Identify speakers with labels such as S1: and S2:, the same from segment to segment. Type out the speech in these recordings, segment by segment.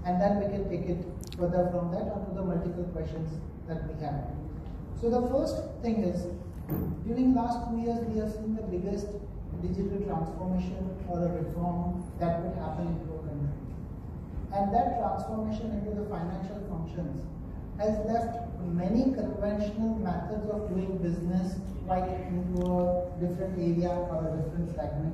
S1: and then we can take it further from that onto the multiple questions that we have. So the first thing is, during last 2 years we have seen the biggest digital transformation or a reform that would happen into a country. And that transformation into the financial functions has left many conventional methods of doing business like into a different area or a different segment.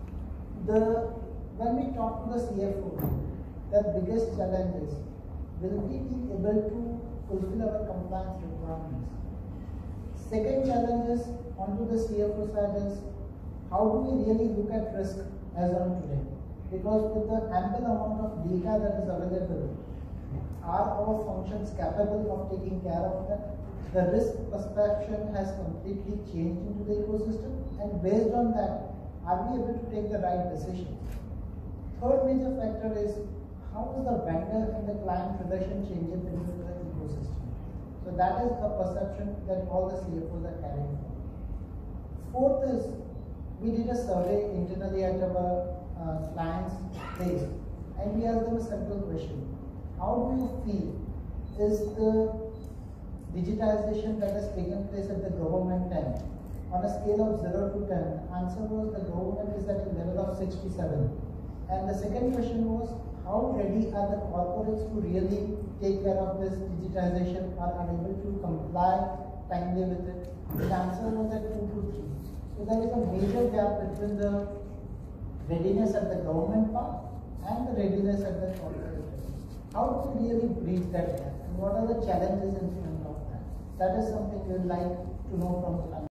S1: When we talk to the CFO, the biggest challenge is, will we be able to fulfill our compliance requirements? Second challenge is, onto the CFO side is, how do we really look at risk as on today? Because with the ample amount of data that is available, are our functions capable of taking care of that? The risk perception has completely changed into the ecosystem, and based on that, are we able to take the right decisions? Third major factor is, how is the vendor and the client relation changing into the ecosystem? So that is a perception that all the CFOs are carrying. Fourth is, we did a survey internally at our clients' place, and we asked them a simple question. How do you feel is the digitization that has taken place at the government end? On a scale of 0 to 10, answer was the government is at a level of 6 to 7. And the second question was, how ready are the corporates to really take care of this digitization or are able to comply timely with it? The answer was at 2 to 3. So there is a major gap between the readiness at the government part and the readiness at the corporate level. How do we really bridge that gap, and what are the challenges in front of that? That is something we would like to know from the